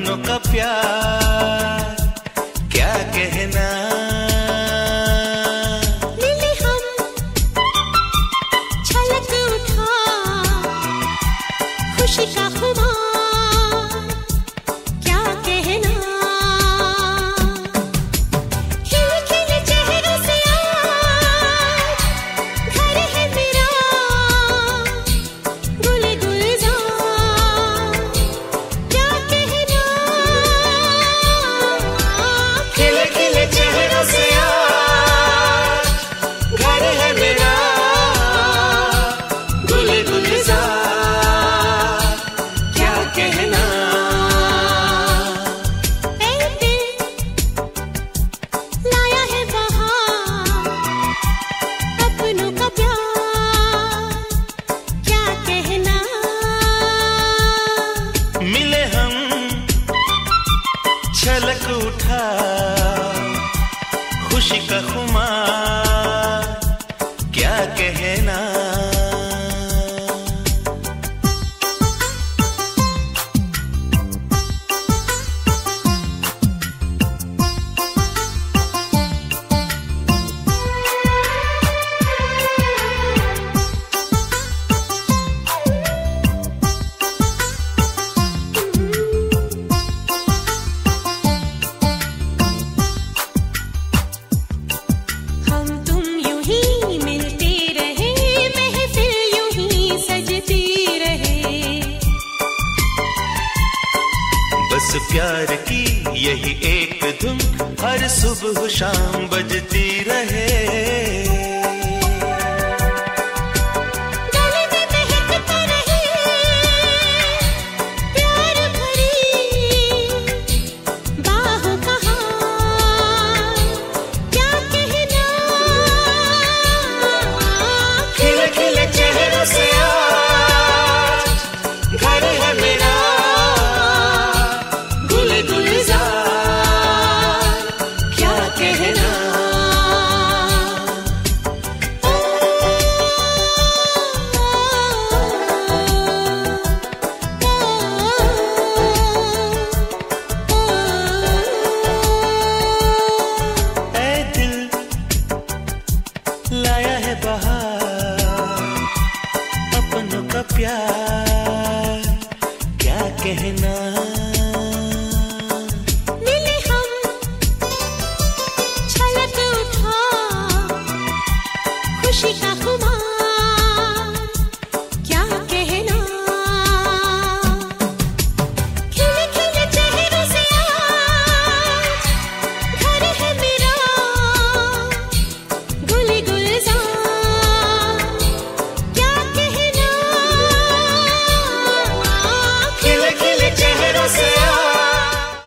अपनों का प्यार क्या कहना। मिले हम छलक उठा खुशी का खुमार क्या कहना। खिले खिले चेहरों से आज घर है मेरा गुले गुलजार क्या कहना। खिले खिले चेहरों से आज घर है मेरा गुले गुलजार क्या कहना। ऐ दिल लाया है बहार अपनों का प्यार क्या कहना। मिले हम छलक उठा खुशी का खुमार क्या कहना। हम तुम यूं ही मिलते रहे महफिल यूं ही सजती रहे। बस प्यार की यही एक धुन हर सुबह शाम बजती रहे। गले में महकता रहे प्यार भरी बाहों का हार क्या कहना। खिले खिले चेहरों से आज घर है मेरा गुले गुलजार क्या कहना। ऐ दिल लाया है बहार अपनों का प्यार क्या कहना। मिले हम छलक उठा खुशी का